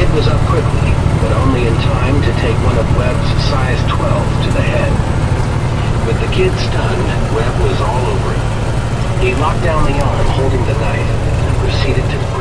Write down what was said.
kid was up quickly, but only in time to take one of Webb's size 12 to the head. With the kid stunned, Webb was all over him. He locked down the arm holding the knife and proceeded to